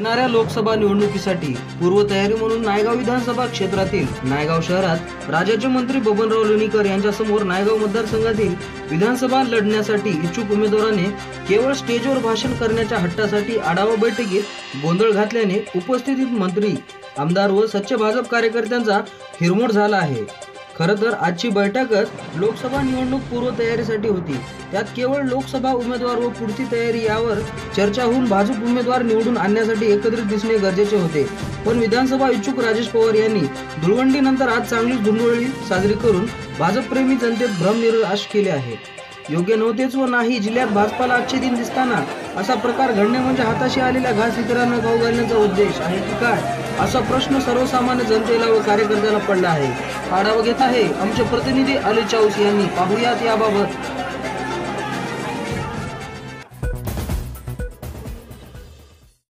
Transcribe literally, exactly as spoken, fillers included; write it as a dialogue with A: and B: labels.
A: येणाऱ्या लोकसभा निवडणुकीसाठी पूर्वतयारी म्हणून नायगाव विधानसभा क्षेत्रातील नायगाव शहरात राज्याचे मंत्री बबनराव लोणीकर यांच्या समोर नायगाव मतदारसंघातील विधानसभा लढण्यासाठी इच्छुक उमेदवाराने केवळ स्टेजवर भाषण करण्याच्या हट्टासाठी आढावा बैठकीत गोंधळ घातल्याने उपस्थित मंत्री, आमदार व सच्चे भाजप कार्यकर्त्यांचा हिरमोड झाला आहे। खरं तर आजची बैठकच लोकसभा निवडणूक पूर्वतयारीसाठी होती। त्यात केवळ लोकसभा उमेदवार व पुढची तयारी यावर चर्चा होऊन भाजप उमेदवार निवडून आणण्यासाठी एकत्रित दिसणे गरजेचे होते। पण विधानसभा इच्छुक राजेश पवार यांनी धुळवंडीनंतर आज चांगलीच धुंडोळी साजरी करून भाजपप्रेमी जनतेत भ्रमनिराश केले आहे। योग्य नव्हतेच व नाही जिल्ह्यात भाजपाला आजचे दिन दिसताना असा प्रकार घडणे म्हणजे हाताशी आलेल्या घास इतरांना खाऊ घालण्याचा उद्देश आहे की काय, असा प्रश्न सर्वसामान्य जनतेला व कार्यकर्त्याला पडला आहे। आढावा घेत आहे आमचे प्रतिनिधी अली चाऊस यांनी, पाहुयात याबाबत